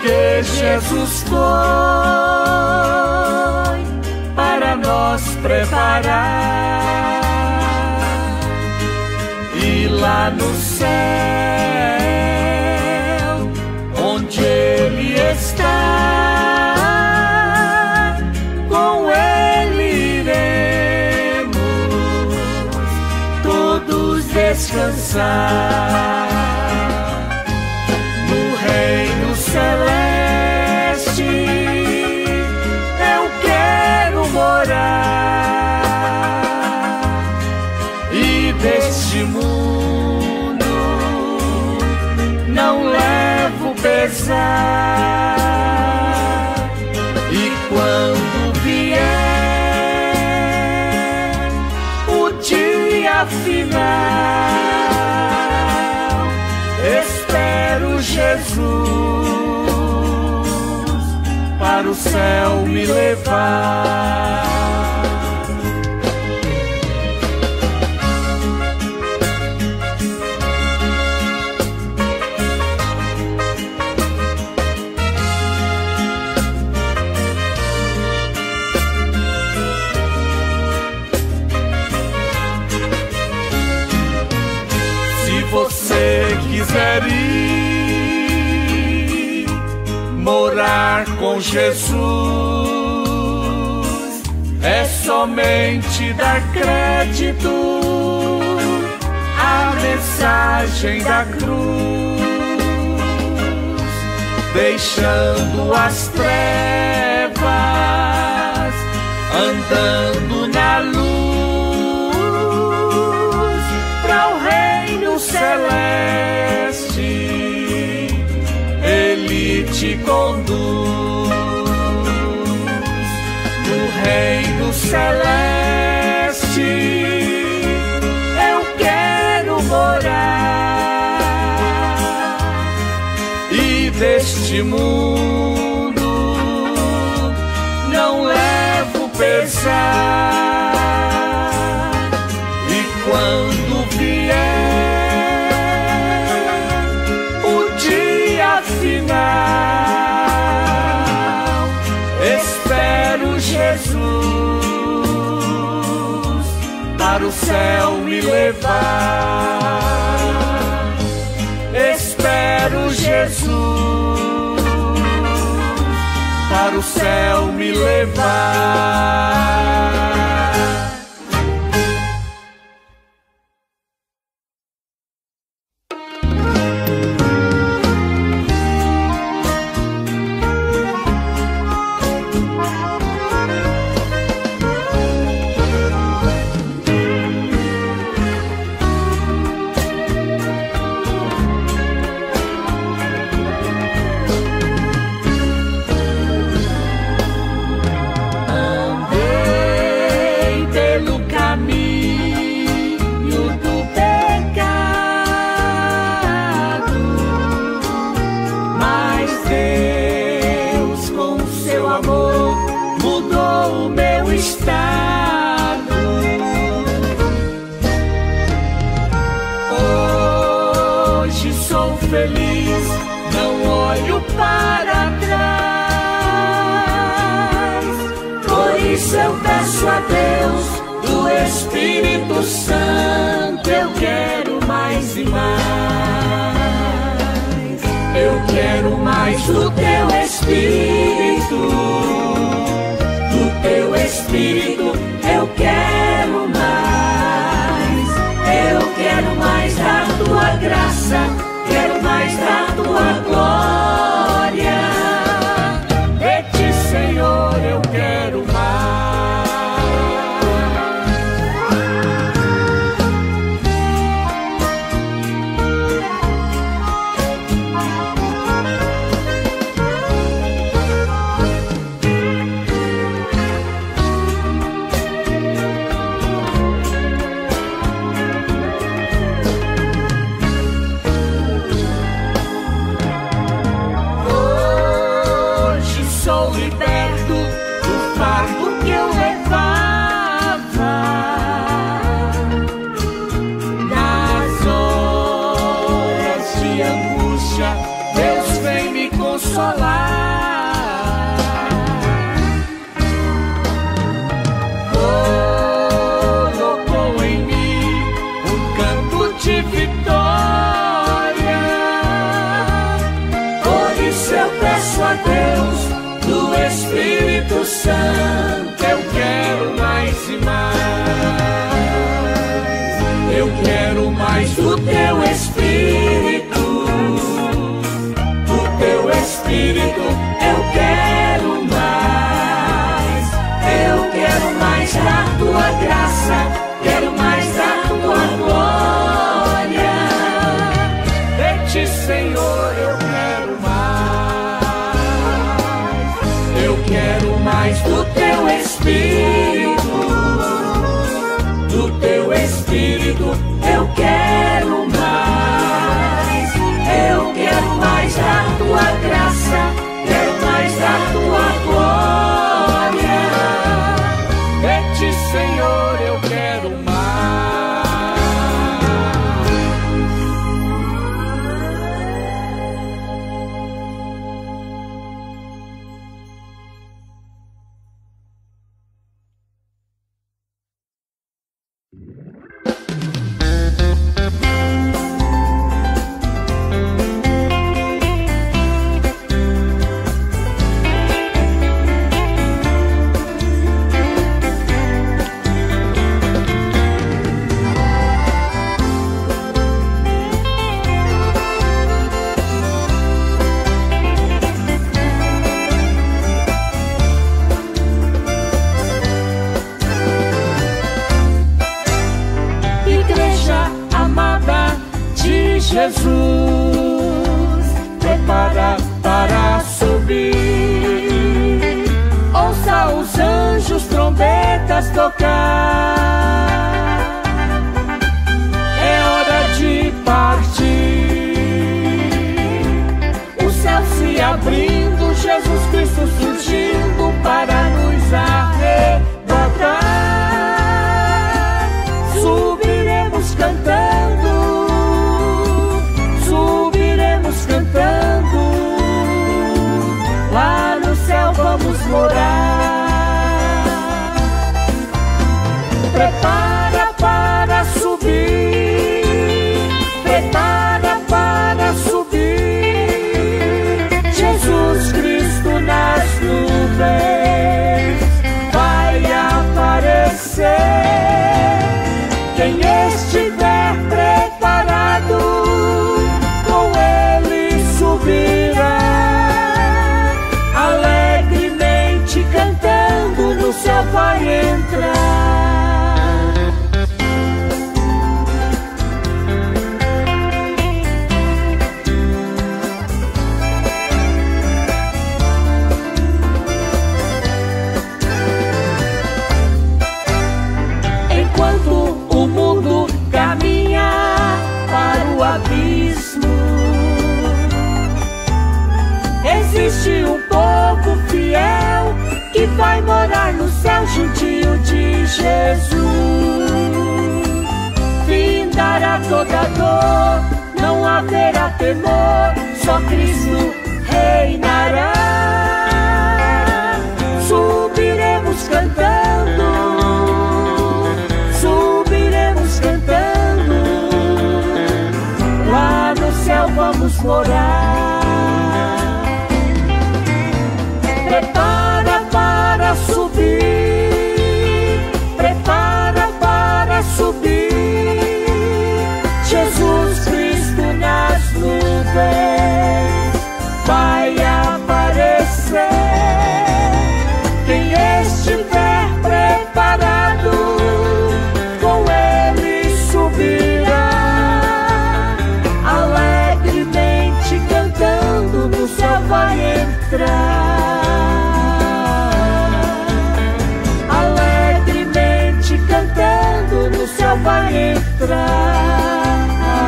porque Jesus foi para nós preparar, e lá no céu, onde Ele está, com Ele iremos todos descansar. No reino celeste eu quero morar, e deste mundo não levo pesar. E quando vier o dia final, espero Jesus para o céu me levar. Se você quiser ir morar com Jesus, é somente dar crédito à mensagem da cruz, deixando as trevas, andando na luz, para o reino celeste Ele te conduz. No reino celeste eu quero morar, e deste mundo não levo pesar. E quando vier o dia final, espero Jesus para o céu me levar. Espero Jesus para o céu me levar. Feliz, não olho para trás. Por isso eu peço a Deus do Espírito Santo. Eu quero mais e mais. Eu quero mais do teu Espírito. Do teu Espírito eu quero mais. Eu quero mais da tua graça. Quero mais da tua glória. De ti, Senhor, eu quero Deus vem me consolar. eu peço a Deus do Espírito Santo, eu quero mais e mais. Eu quero mais do teu Espírito, do teu Espírito, eu quero mais. Eu quero mais da tua graça, quero mais da tua glória. De ti, Senhor, eu quero mais. Eu quero mais do teu Espírito, do teu Espírito, eu quero mais. Eu quero mais da tua graça, quero mais da tua glória. De ti, Senhor, eu quero mais. Jesus, prepara para subir. Ouça os anjos trombetas tocar. É hora de partir. O céu se abrindo, Jesus Cristo surgindo para nos arrebatar. Subiremos cantando, lá no céu vamos morar. Prepara para subir, prepara para subir. Jesus Cristo nas nuvens vai aparecer. Quem estiver preparado, com ele subirá. Alegremente cantando, no céu vai entrar. Enquanto o mundo caminha para o abismo, existe um povo fiel que vai morar no céu juntinho de Jesus. Findará toda dor, não haverá temor, só Cristo reinará. Subiremos cantando, subiremos cantando, lá no céu vamos morar. Prepara para subir, prepara para subir. Jesus Cristo nas nuvens vai aparecer. Quem estiver preparado, com ele subirá. Alegremente cantando, no céu vai entrar. No céu vai entrar.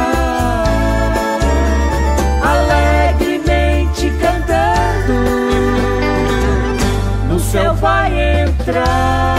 Alegremente cantando, no céu vai entrar.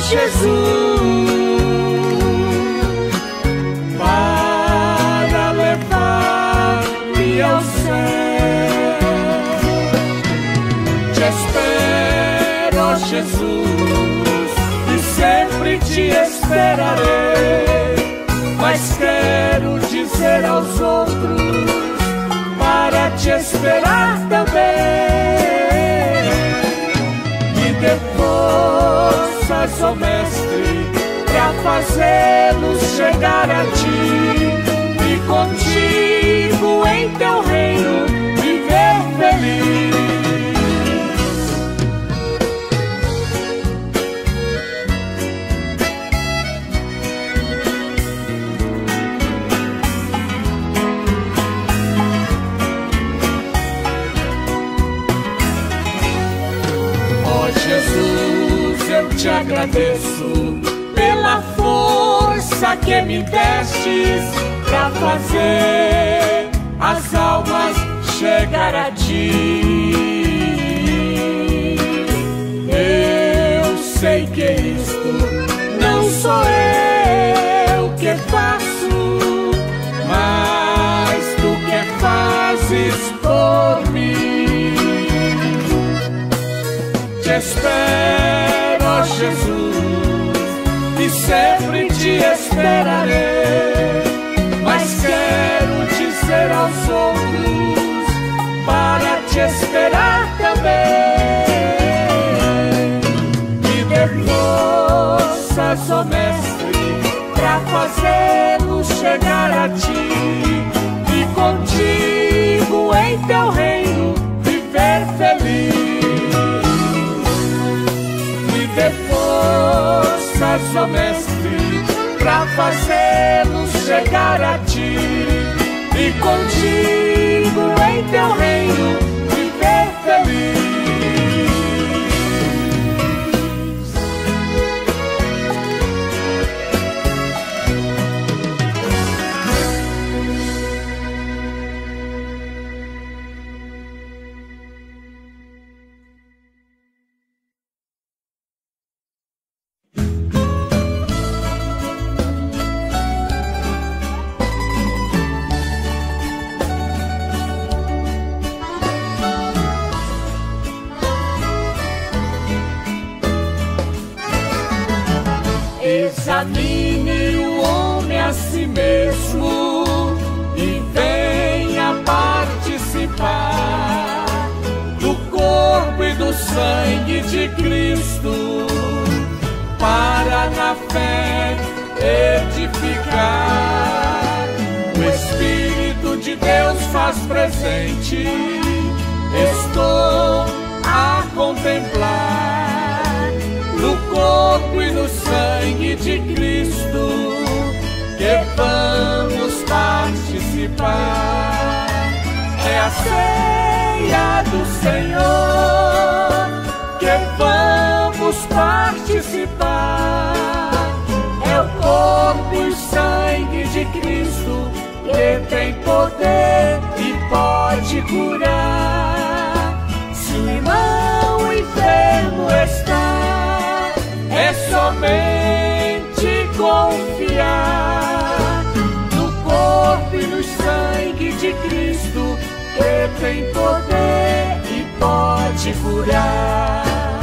Jesus, para levar-me ao céu. Te espero, ó Jesus, e sempre te esperarei, mas quero dizer aos outros para te esperar também. Me dê forças, ó Mestre, pra fazê-los chegar a ti, e contigo em teu reino viver feliz. Jesus, eu te agradeço pela força que me destes pra fazer as almas chegar a ti. Eu sei que isto não sou eu que faço, mas tu que fazes por mim. Te espero, ó Jesus, e sempre te esperarei, mas quero dizer aos outros para te esperar também. Me dê forças, ó Mestre, pra fazê-los chegar a ti, e contigo em teu reino viver feliz. Dê forças, ó Mestre, pra fazê-los chegar a ti, e contigo em teu reino viver feliz. Examine o homem a si mesmo e venha participar do corpo e do sangue de Cristo, para na fé edificar. O Espírito de Deus faz presente, estou a contemplar no corpo e no sangue de Cristo que vamos participar. É a ceia do Senhor que vamos participar. É o corpo e o sangue de Cristo que tem poder e pode curar. Se o irmão enfermo está, é somente confiar no corpo e no sangue de Cristo que tem poder e pode curar.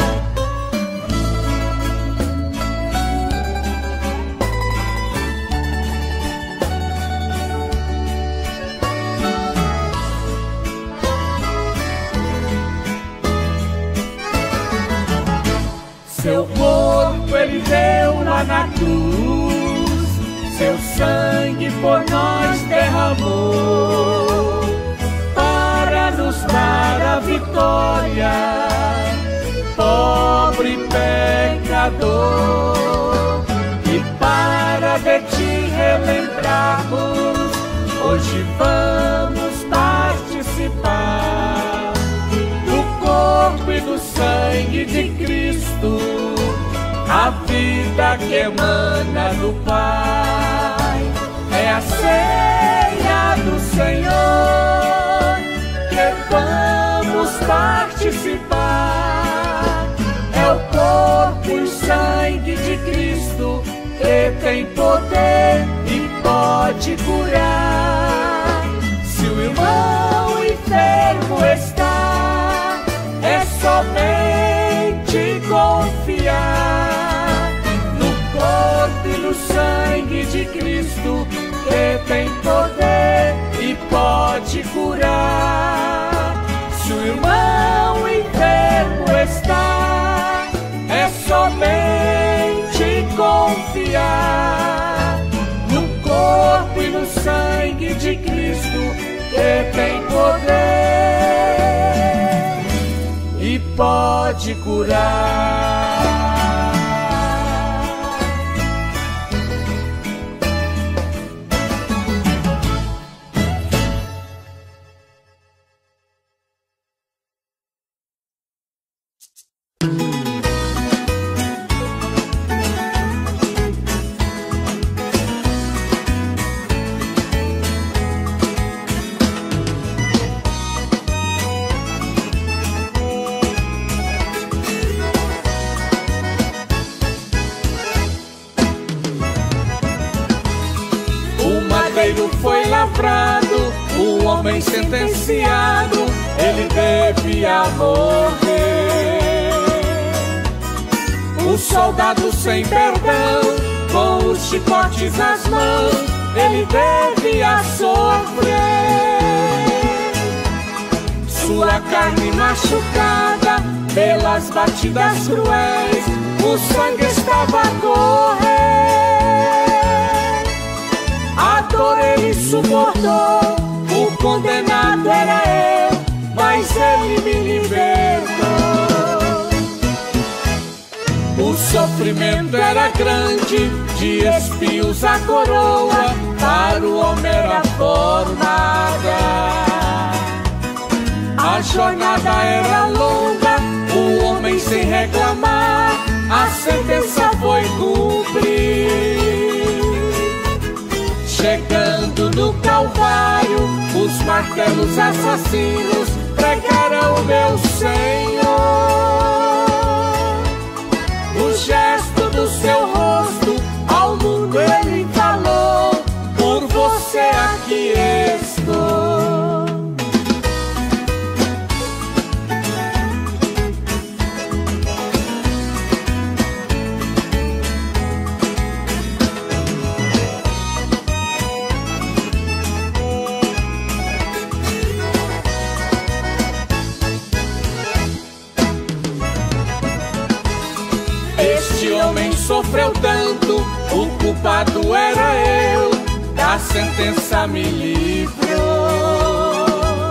Seu corpo ele deu lá na cruz, seu sangue por nós derramou, para nos dar a vitória, pobre pecador. E para de ti relembrarmos, hoje vamos participar do corpo e do sangue de Cristo, a vida que emana do Pai. É a ceia do Senhor que vamos participar. É o corpo e o sangue de de Cristo, que tem poder e pode curar. Se o irmão enfermo está, é somente confiar no corpo e no sangue de Cristo, que tem poder e pode curar. Se o irmão enfermo está, é somente confiar no corpo e no sangue de Cristo, que tem poder e pode curar. Foi lavrado, o homem sentenciado, ele devia morrer. O soldado sem perdão, com os chicotes nas mãos, ele devia sofrer. Sua carne machucada, pelas batidas cruéis, o sangue estava a correr. A dor ele suportou, o condenado era eu, mas ele me libertou. O sofrimento era grande, de espinhos a coroa, para o homem era formada. A jornada era longa, o homem sem reclamar, a sentença foi cumprir. Chegando no Calvário, os martelos assassinos pregaram meu Senhor. O gesto do seu rosto ao mundo ele falou: por você aqui estou. Sofreu tanto, o culpado era eu, da sentença me livrou.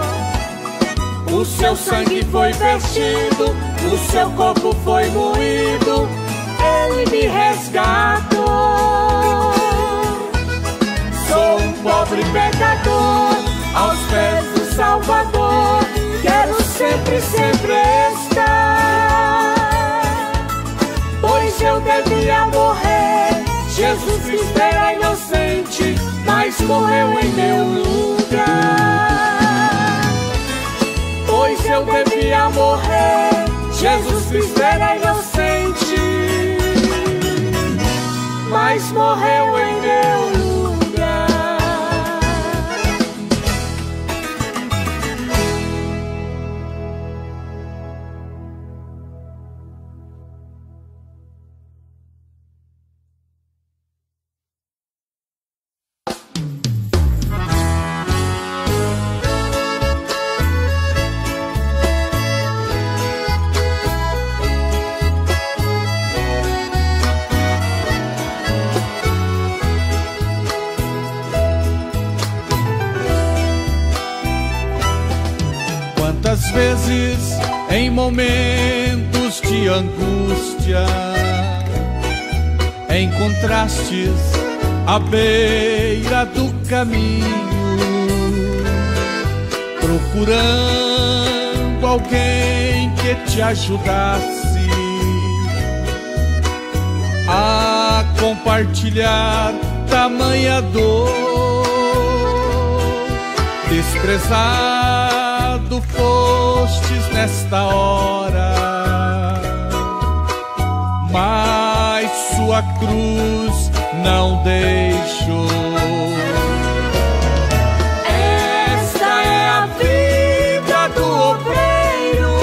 O seu sangue foi vertido, o seu corpo foi moído, ele me resgatou. Sou um pobre pecador, aos pés do Salvador, quero sempre, sempre estar. Pois eu devia morrer, Jesus Cristo era inocente, mas morreu em meu lugar. Pois eu devia morrer, Jesus Cristo era inocente, mas morreu em meu lugar. Quantas vezes em momentos de angústia encontrastes à beira do caminho, procurando alguém que te ajudasse a compartilhar tamanha dor. Desprezado fostes nesta hora, mas sua sua cruz não deixou. Esta é a vida do obreiro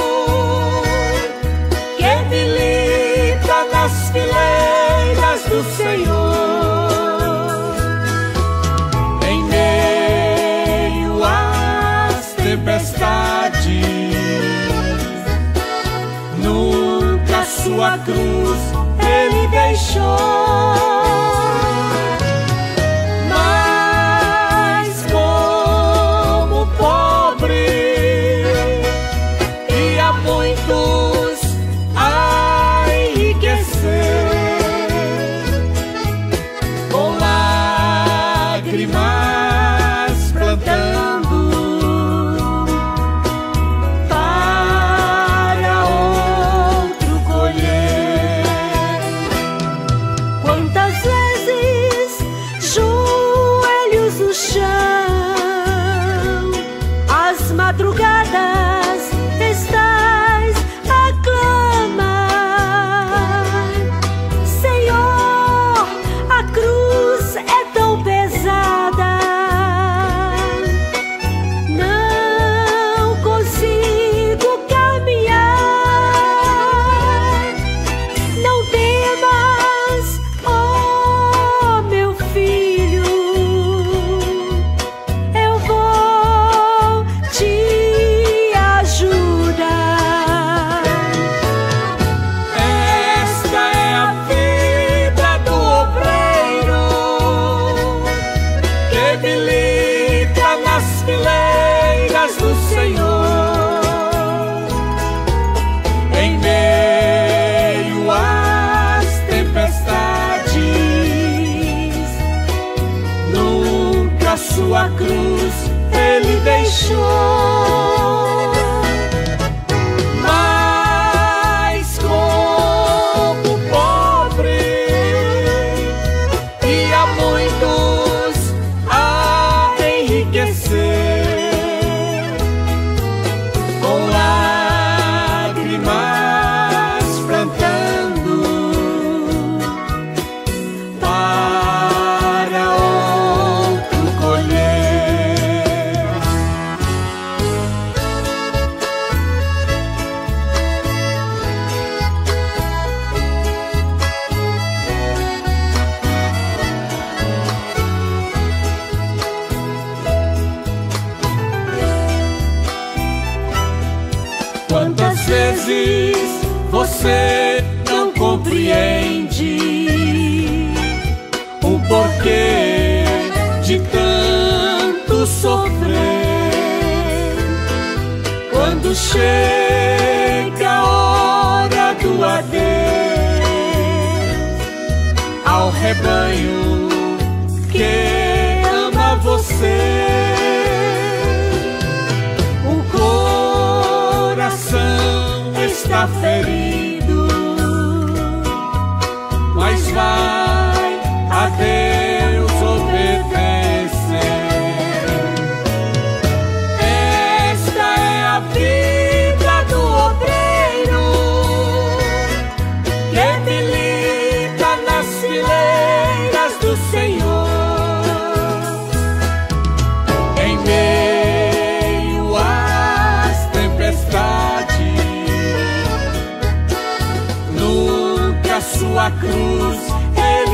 que milita nas fileiras do Senhor. Em meio às tempestades, nunca sua cruz ele deixou. Mas como pobre, e a muitos a enriquecer, com lágrimas plantando para outro colher. Quantas vezes joelhos no chão, às madrugadas estás a clamar: Senhor, a cruz é tão pesada, não consigo caminhar. Não temas, oh meu filho, eu vou te ajudar. Esta é a vida do obreiro que milita nas fileiras do Senhor. Em meio às tempestades, nunca sua cruz ele deixou. Mas como pobre, e a muitos a enriquecer, com lágrimas plantando para outro colher. Quantas vezes você não compreende o porquê de tanto sofrer? Quando chega a hora do adeus ao rebanho que ama você, o coração está ferido, mas vai a Deus obedecer. Esta é a vida do obreiro que milita nas fileiras do Senhor. Em meio às tempestades, nunca sua cruz ele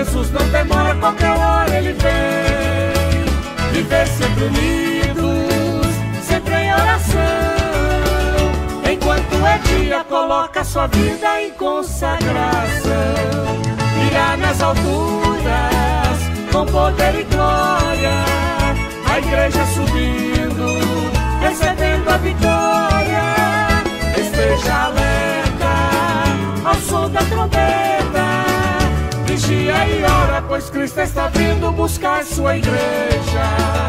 Jesus não demora, qualquer hora ele vem. Viver sempre unidos, sempre em oração. Enquanto é dia, coloca sua vida em consagração. Irá nas alturas, com poder e glória, a igreja subindo, recebendo a vitória. Esteja alerta ao som da trombeta, vigia e ora, pois Cristo está vindo buscar sua igreja.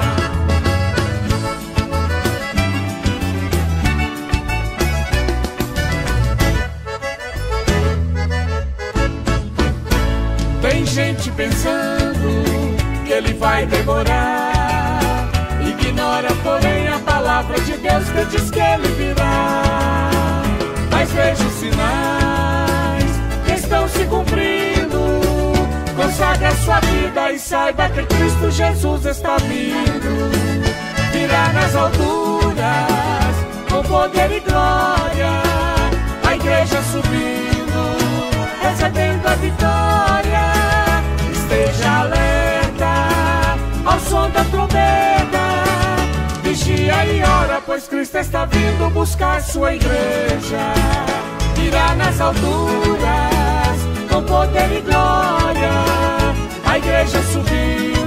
Tem gente pensando que ele vai demorar, ignora, porém, a palavra de Deus que diz que ele virá. Mas veja os sinais que estão se cumprindo. Consagra sua vida e saiba que Cristo Jesus está vindo. Virá nas alturas, com poder e glória, a igreja subindo, recebendo a vitória. Esteja alerta ao som da trombeta, vigia e ora, pois Cristo está vindo buscar sua igreja. Irá nas alturas, com poder e glória, a igreja subir,